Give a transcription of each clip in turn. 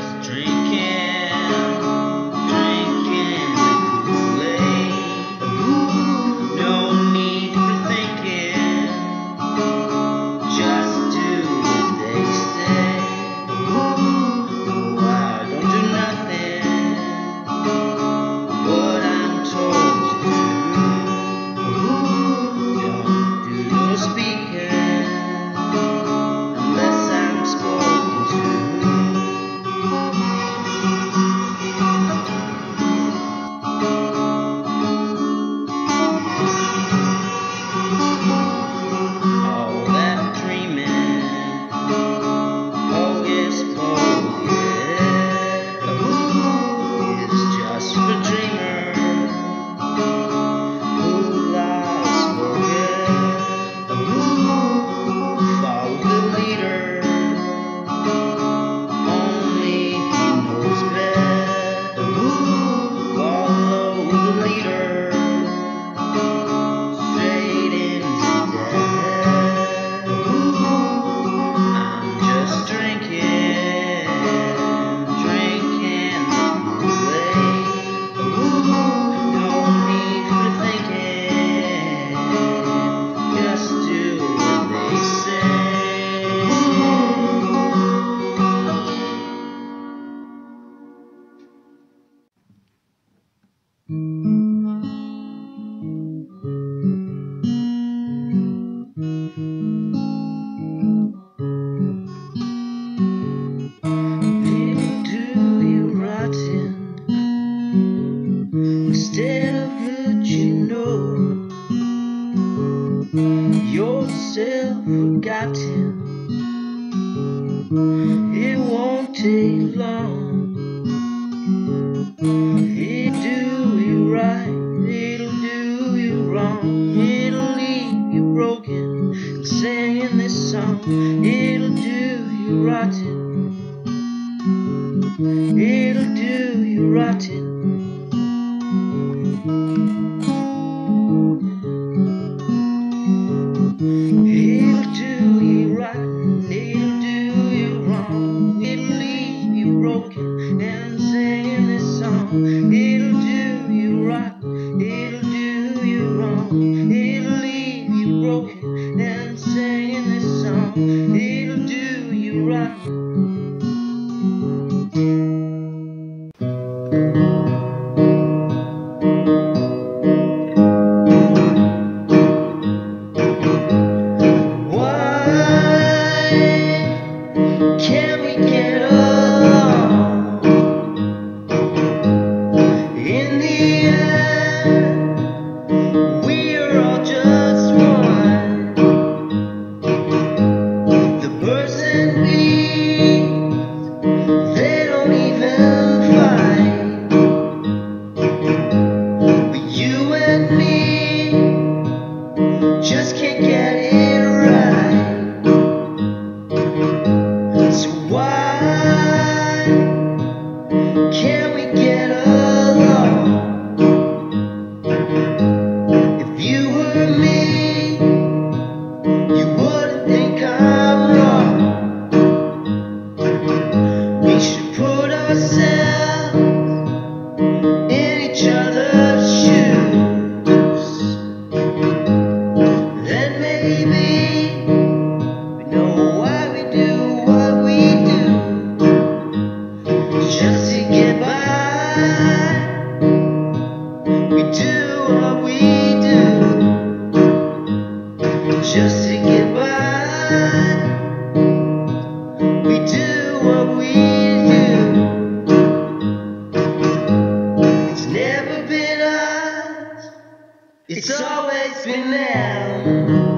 It won't take long. It'll do you right, it'll do you wrong. It'll leave you broken, singing this song. It'll do you rotten, it'll do you rotten. It'll do you rotten, it'll do you wrong. It'll leave you broken and singing this song. It'll do you rotten, it'll do you wrong. It'll leave you broken and singing this song. It'll do you rotten. Just can't get it right. So why can't we get along? If you were me, you wouldn't think I'm wrong. We should put ourselves in each other's shoes. Just to get by, we do what we do. It's never been us, it's always been them.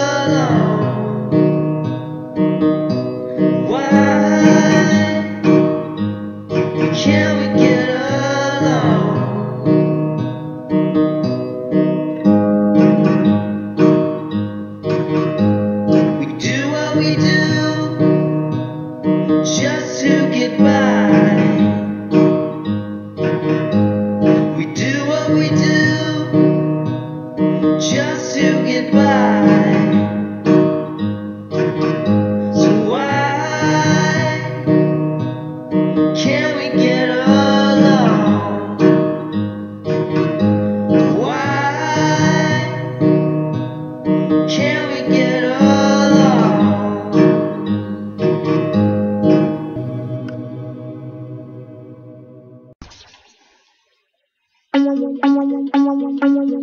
Why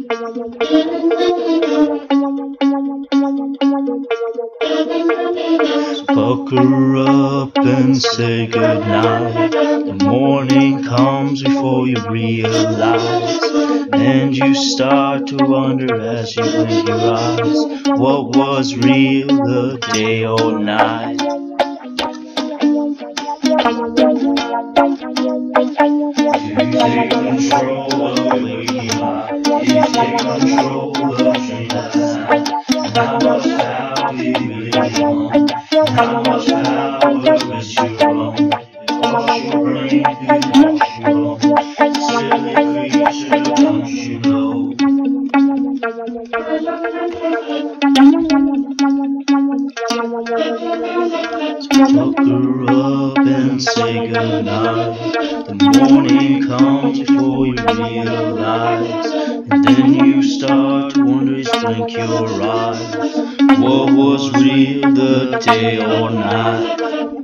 Pucker up and say goodnight. The morning comes before you realize, and you start to wonder as you blink your eyes, what was real, the day or night? You take control of the waking life. You take control of the dream night. How much power do you really want? How much power is your own? Wash your brain, wash your own. Silly creature, don't you know? Pucker up and say goodnight. The morning comes before you realize, and then you start to wonder, is blink your eyes, what was real, the day or night?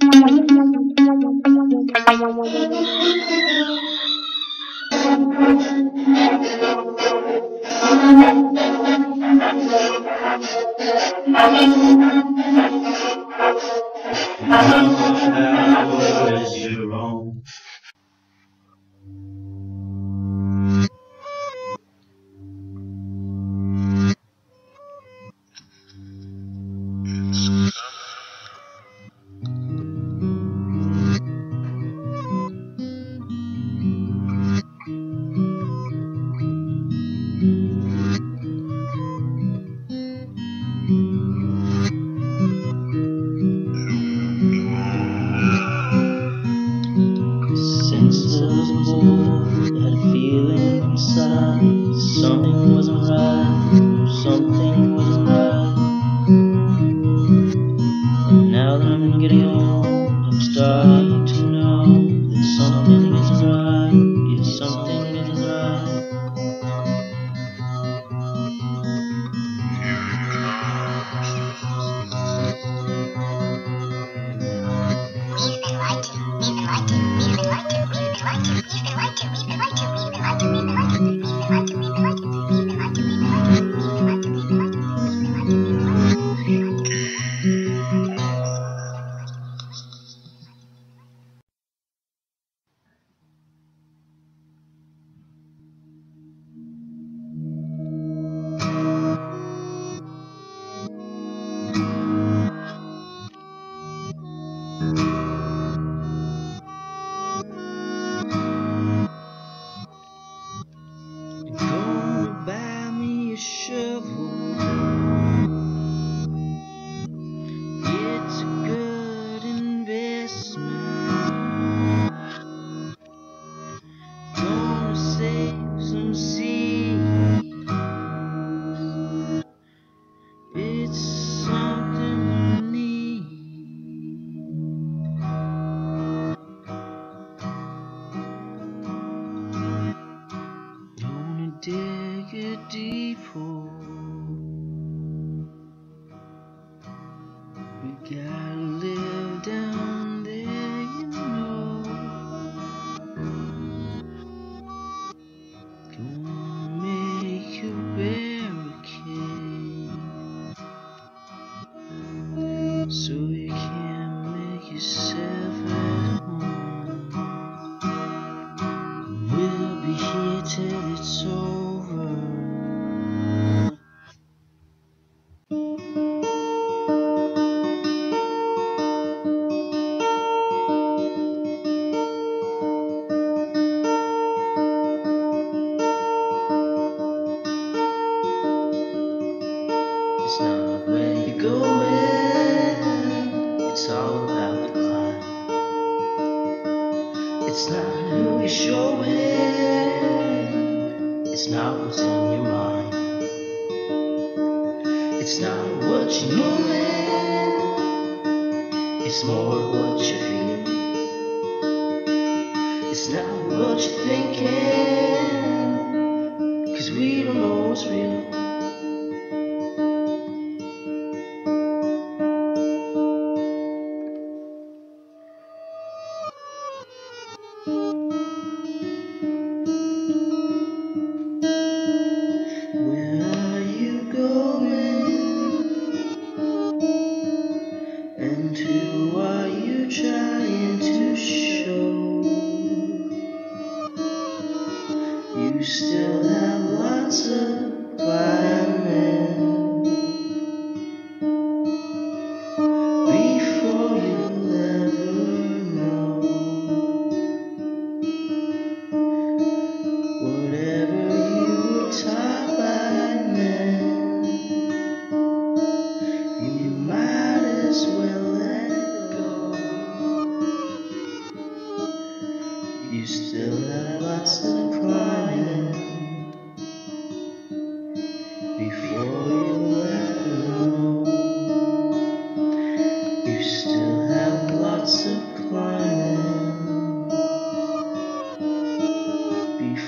How much power is your own? Since I was born, I had a feeling inside something wasn't right, something wasn't right. And now that I'm getting old, I'm starting to know that something isn't right, yeah, something isn't right. Gonna buy me a shovel. It's a good investment. Gonna save some seeds. It's something I need. Gonna dig a deep hole. We gotta live down there, you know. Gonna make a barricade so you can't make yourself at home. We'll be here till it's over. It's not where you're going, it's all about the climb. It's not who you're showing, it's not what's in your mind. It's not what you're moving, it's more what you feel. It's not what you're thinking, 'cause we don't know what's real.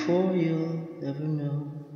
before you'll ever know.